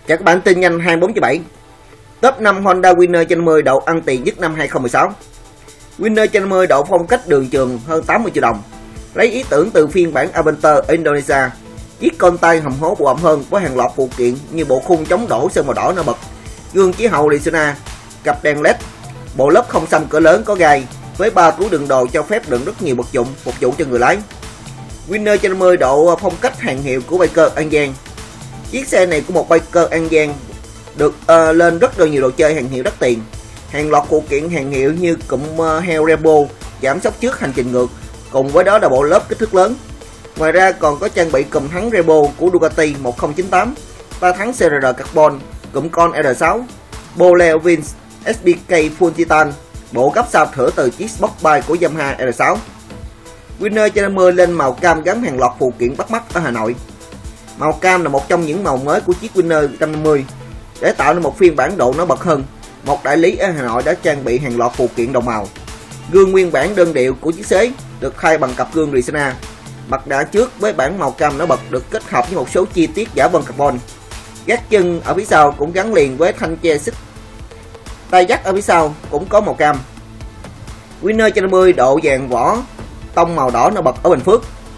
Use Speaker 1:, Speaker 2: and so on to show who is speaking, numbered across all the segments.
Speaker 1: Chào các bạn, tin nhanh 24/7. Top 5 Honda Winner trên 50 độ ăn tiền nhất năm 2016. Winner trên 50 độ phong cách đường trường hơn 80 triệu đồng. Lấy ý tưởng từ phiên bản Adventure ở Indonesia. Chiếc con tay hầm hố bộ ẩm hơn với hàng loạt phụ kiện như bộ khung chống đổ sơn màu đỏ nổi bật, gương chiếu hậu Resona, cặp đèn LED, bộ lớp không xăm cỡ lớn có gai với 3 túi đựng đồ cho phép đựng rất nhiều vật dụng phục vụ cho người lái. Winner trên 50 độ phong cách hàng hiệu của Biker An Giang. Chiếc xe này của một Biker An Giang được lên rất nhiều đồ chơi hàng hiệu đắt tiền, hàng loạt phụ kiện hàng hiệu như cụm heo Rembo, giảm sóc trước hành trình ngược, cùng với đó là bộ lớp kích thước lớn. Ngoài ra còn có trang bị cụm thắng Rembo của Ducati 1098, ta thắng CRR Carbon, cụm con R6, bo Leo Vince SBK Full Titan, bộ gấp sao thửa từ chiếc Sportbike của Yamaha R6. Winner trên 50 lên màu cam gắn hàng loạt phụ kiện bắt mắt ở Hà Nội. Màu cam là một trong những màu mới của chiếc Winner 150. Để tạo nên một phiên bản độ nổi bật hơn, một đại lý ở Hà Nội đã trang bị hàng loạt phụ kiện đồng màu. Gương nguyên bản đơn điệu của chiếc xế được thay bằng cặp gương Resona. Mặt đá trước với bản màu cam nổi bật được kết hợp với một số chi tiết giả vân carbon. Gác chân ở phía sau cũng gắn liền với thanh che xích. Tay dắt ở phía sau cũng có màu cam. Winner 150 độ vàng vỏ tông màu đỏ nổi bật ở Bình Phước.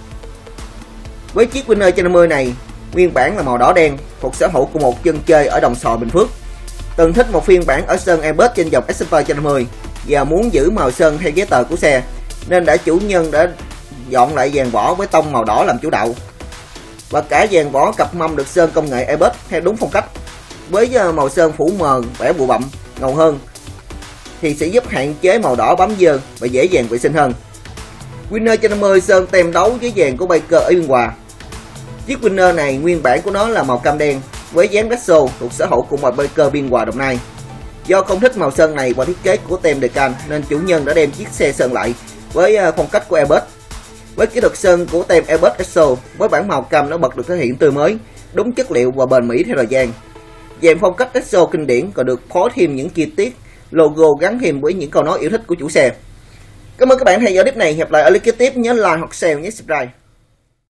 Speaker 1: Với chiếc Winner 150 này, nguyên bản là màu đỏ đen, thuộc sở hữu của một dân chơi ở Đồng Xoài, Bình Phước. Từng thích một phiên bản ở sơn Airbus trên dòng Explorer 150 và muốn giữ màu sơn hay giấy tờ của xe, nên chủ nhân đã dọn lại dàn vỏ với tông màu đỏ làm chủ đạo. Và cả dàn vỏ cặp mâm được sơn công nghệ Airbus theo đúng phong cách. Với màu sơn phủ mờ, vẽ bụi bặm, ngầu hơn thì sẽ giúp hạn chế màu đỏ bám dơ và dễ dàng vệ sinh hơn. Winner 150 sơn tem đấu với dàn của Biker ở Biên Hòa. Chiếc Winner này nguyên bản của nó là màu cam đen với dáng retro thuộc sở hữu của một Biker Biên Hòa, Đồng Nai. Do không thích màu sơn này và thiết kế của tem Decan nên chủ nhân đã đem chiếc xe sơn lại với phong cách của Airbus. Với kỹ thuật sơn của tem Airbus Retro với bản màu cam nó bật được thể hiện tươi mới, đúng chất liệu và bền bỉ theo thời gian. Dàn phong cách retro kinh điển còn được phối thêm những chi tiết logo gắn thêm với những câu nói yêu thích của chủ xe. Cảm ơn các bạn theo dõi clip này. Hẹn gặp lại ở clip tiếp, nhớ like hoặc share nhé, subscribe.